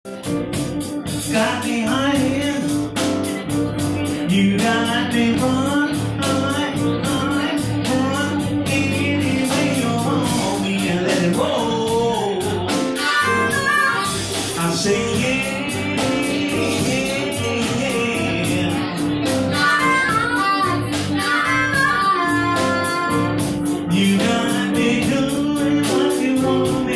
Got me hiding, you got me run, anyway you want me and let it roll. I say yeah, you got me doing what you want me.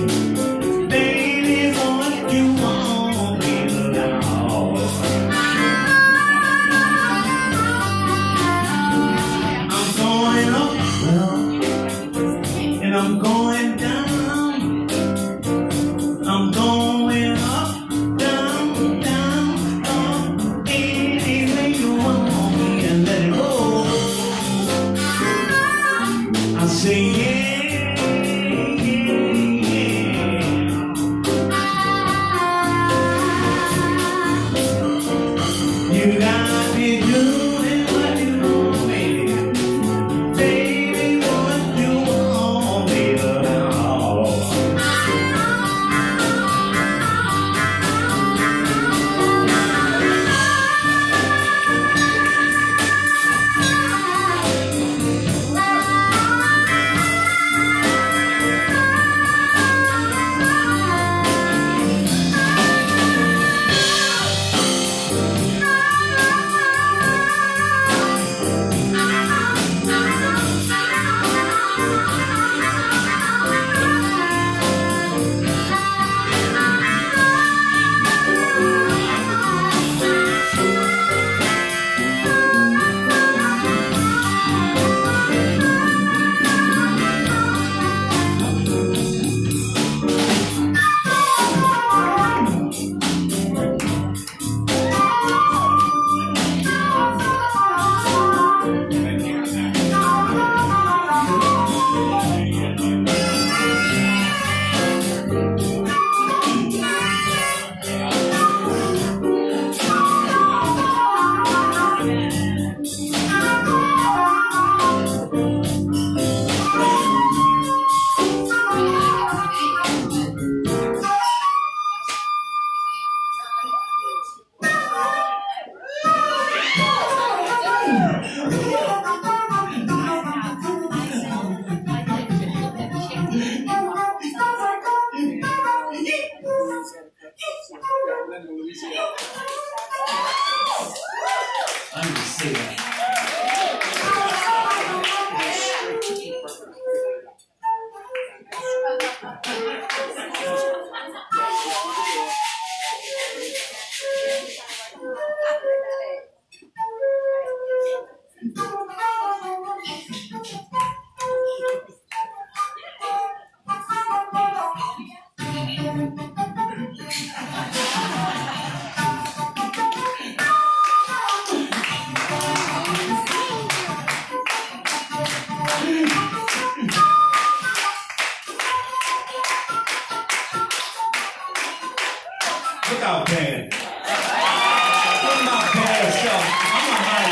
I'm going down, I'm going up, down, down, up, anyway you want me and let it roll. I say yeah, you got me doing what you want me. I'm just saying that. Look out, man. Look out, man. I'm a high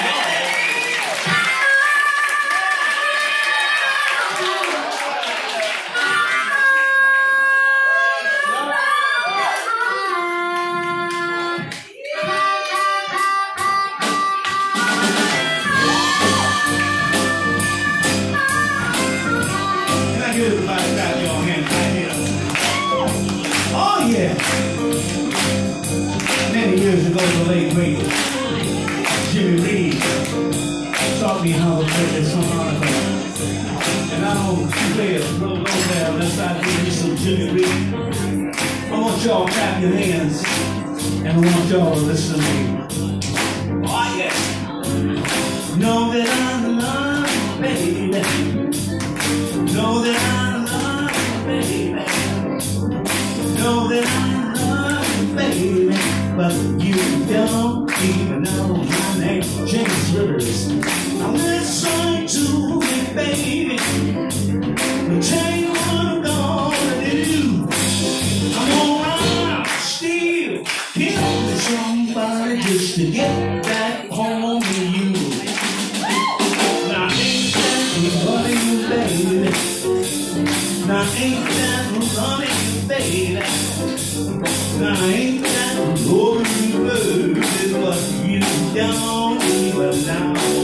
Can I get everybody clap your hands right here? Oh, yeah. Many years ago, the late great Jimmy Reed taught me how to play this harmonica. And I don't play it real low there unless I give you some Jimmy Reed. I want y'all to clap your hands, and I want y'all to listen to me. Oh yeah! Know that I'm loved, baby. Know that I'm loved, baby. Know that I'm loved, baby. But you don't even know my name, James Rivers. I'm listening to me, baby. I'll tell you what I'm gonna do. I'm gonna steal, kill somebody just to get back home to you. Now ain't that loving you, baby? Now ain't that loving you, baby? Now ain't that golden bird is what you don't even know.